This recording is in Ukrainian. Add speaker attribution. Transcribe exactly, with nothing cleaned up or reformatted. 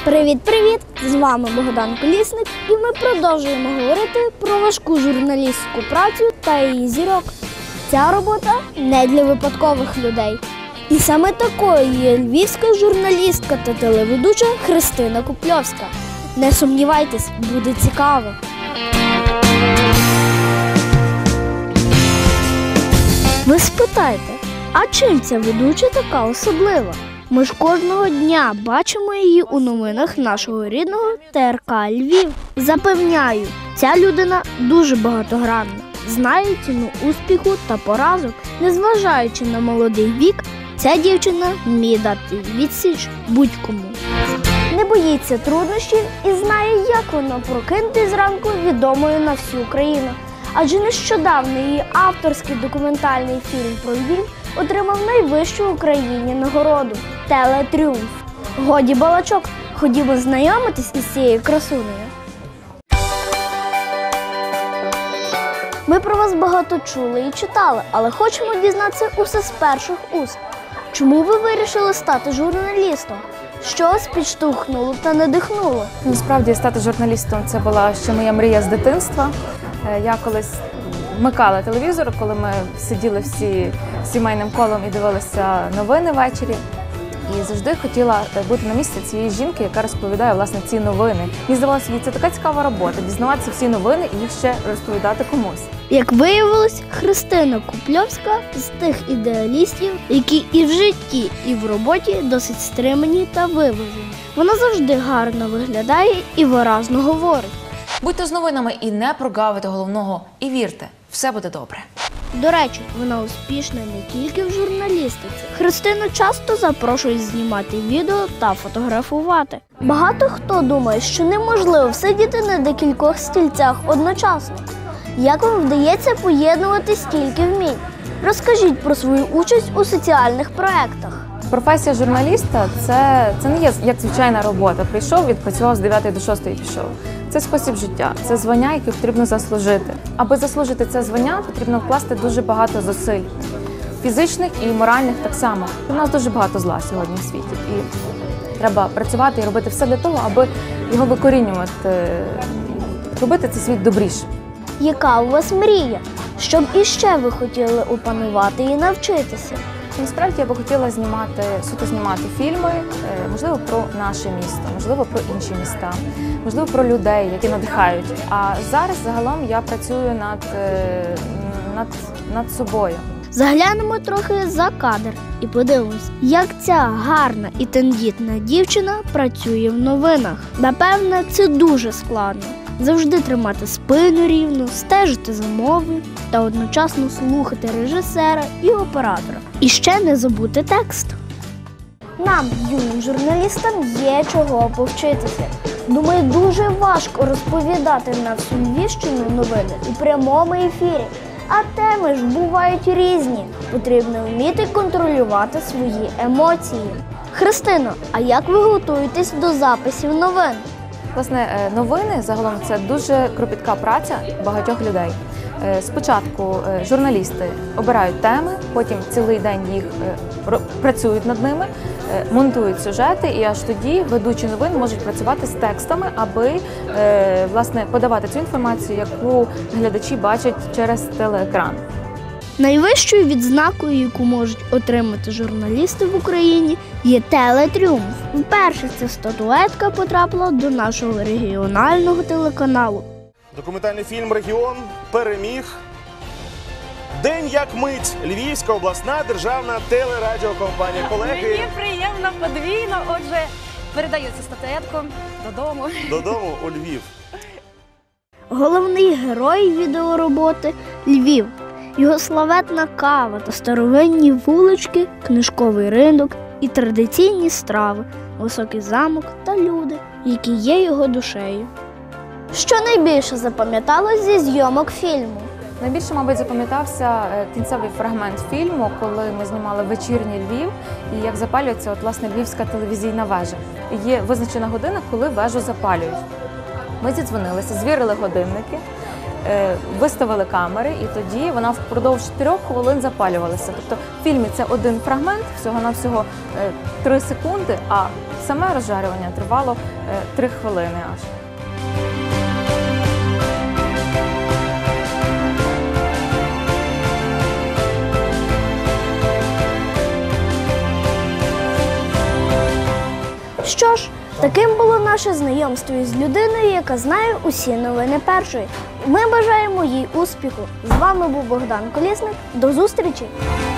Speaker 1: Привіт-привіт! З вами Богдан Колісник, і ми продовжуємо говорити про важку журналістську працю та її зірок. Ця робота не для випадкових людей. І саме такою є львівська журналістка та телеведуча Христина Купльовська. Не сумнівайтесь, буде цікаво. Ви спитаєте, а чим ця ведуча така особлива? Ми ж кожного дня бачимо її у новинах нашого рідного Т Р К Львів. Запевняю, ця людина дуже багатогранна, знає ціну успіху та поразок. Незважаючи на молодий вік, ця дівчина вміє дати відсіч будь-кому. Не боїться труднощів і знає, як вона прокинути зранку відомою на всю Україну. Адже нещодавно її авторський документальний фільм про Львів отримав найвищу в Україні нагороду – Телетріумф. Годі балачок, ходімо знайомитись із цією красунею. Ми про вас багато чули і читали, але хочемо дізнатися усе з перших уст. Чому ви вирішили стати журналістом? Що вас підштовхнуло та надихнуло?
Speaker 2: Насправді, стати журналістом – це була ще моя мрія з дитинства. Я колись вмикала телевізор, коли ми сиділи всі сімейним колом і дивилися новини ввечері. І завжди хотіла бути на місці цієї жінки, яка розповідає, власне, ці новини. Мені здавалося, це така цікава робота – дізнаватися всі новини і їх ще розповідати комусь.
Speaker 1: Як виявилось, Христина Купльовська з тих ідеалістів, які і в житті, і в роботі досить стримані та виважені. Вона завжди гарно виглядає і виразно говорить.
Speaker 3: Будьте з новинами і не прогавите головного. І вірте, все буде добре.
Speaker 1: До речі, вона успішна не тільки в журналістиці. Христину часто запрошують знімати відео та фотографувати. Багато хто думає, що неможливо всидіти на декількох стільцях одночасно. Як вам вдається поєднувати стільки вмінь? Розкажіть про свою участь у соціальних проєктах.
Speaker 2: Професія журналіста – це, це не є як звичайна робота. Прийшов, відпрацював з дев'ятої до шостої і пішов. Це спосіб життя, це звання, яке потрібно заслужити. Аби заслужити це звання, потрібно вкласти дуже багато зусиль. Фізичних і моральних так само. У нас дуже багато зла сьогодні в світі. І треба працювати і робити все для того, аби його викорінювати, робити цей світ добрішим.
Speaker 1: Яка у вас мрія? Що б іще ви хотіли опанувати і навчитися?
Speaker 2: Насправді я би хотіла знімати, суто знімати фільми, можливо, про наше місто, можливо, про інші міста, можливо, про людей, які надихають. А зараз загалом я працюю над, над, над собою.
Speaker 1: Заглянемо трохи за кадр і подивимось, як ця гарна і тендітна дівчина працює в новинах. Напевне, це дуже складно. Завжди тримати спину рівно, стежити за мовою та одночасно слухати режисера і оператора. І ще не забути текст. Нам, юним журналістам, є чого повчитися. Думаю, дуже важко розповідати на всю Львівщину новини у прямому ефірі. А теми ж бувають різні. Потрібно вміти контролювати свої емоції. Христино, а як ви готуєтесь до записів новин?
Speaker 2: Власне, новини загалом це дуже кропітка праця багатьох людей. Спочатку журналісти обирають теми, потім цілий день їх працюють над ними, монтують сюжети, і аж тоді ведучі новин можуть працювати з текстами, аби власне подавати цю інформацію, яку глядачі бачать через телеекран.
Speaker 1: Найвищою відзнакою, яку можуть отримати журналісти в Україні, є Телетріумф. Вперше ця статуетка потрапила до нашого регіонального телеканалу.
Speaker 4: Документальний фільм «Регіон» переміг. День як мить. Львівська обласна державна телерадіокомпанія. Колеги.
Speaker 5: Мені приємно подвійно. Отже, передаю цю статуетку додому.
Speaker 4: Додому у Львів.
Speaker 1: Головний герой відеороботи – Львів. Його славетна кава та старовинні вулички, книжковий ринок і традиційні страви, високий замок та люди, які є його душею. Що найбільше запам'яталось зі зйомок фільму?
Speaker 2: Найбільше, мабуть, запам'ятався кінцевий фрагмент фільму, коли ми знімали вечірній Львів, і як запалюється от, власне, львівська телевізійна вежа. Є визначена година, коли вежу запалюють. Ми зідзвонилися, звірили годинники, виставили камери, і тоді вона впродовж трьох хвилин запалювалася. Тобто в фільмі це один фрагмент, всього-навсього три секунди, а Саме розжарювання тривало три хвилини аж.
Speaker 1: Що ж, таким було наше знайомство із людиною, яка знає усі новини першої. Ми бажаємо їй успіху. З вами був Богдан Колісник. До зустрічі!